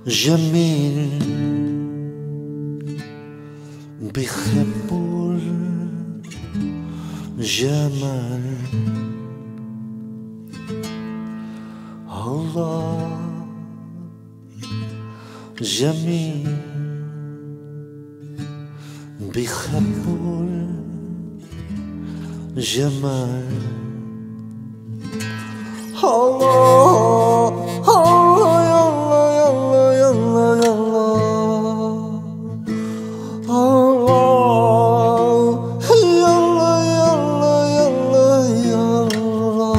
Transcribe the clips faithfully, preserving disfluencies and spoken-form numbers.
جميل بيحب الجمال. الله جميل بيحب الجمال. الله الله يلا يلا يلا الله يلا يلا يلا يلا.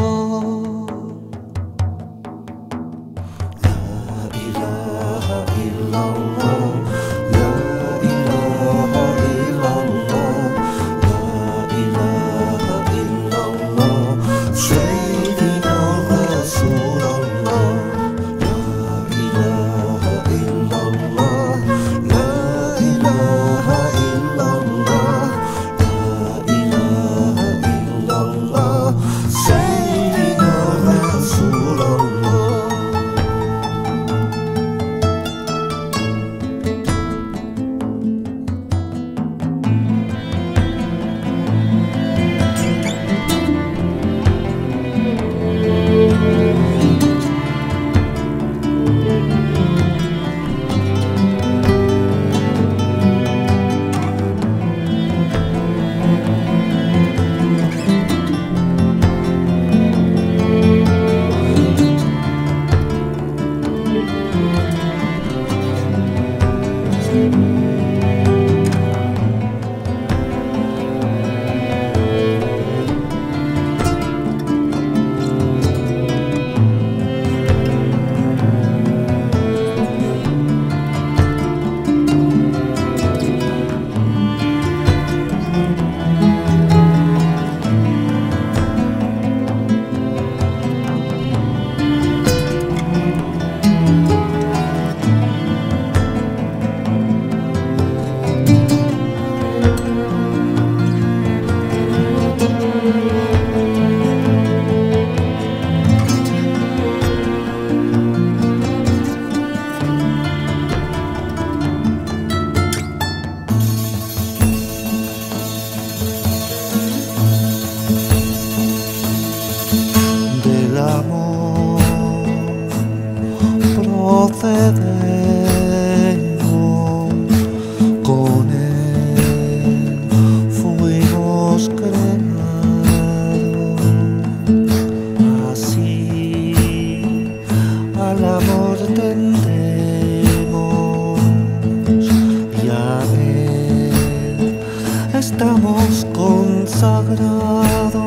لا إله إلا الله لا إله إلا الله لا إله إلا الله سيدنا رسول الله. لا إله إلا الله لا إله إلا الله لا إله إلا الله سيدنا رسول الله. Del amor procedemos, con él fuimos creados, así al amor tendemos y a él estamos consagrados.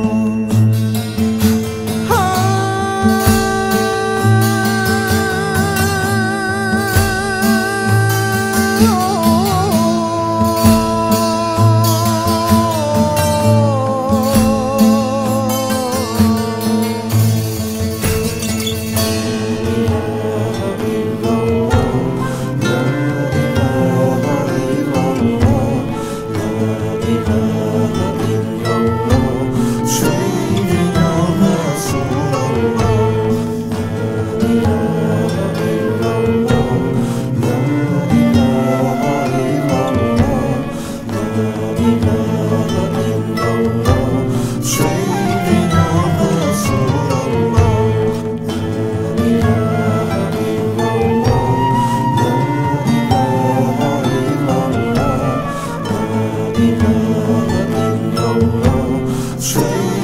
Say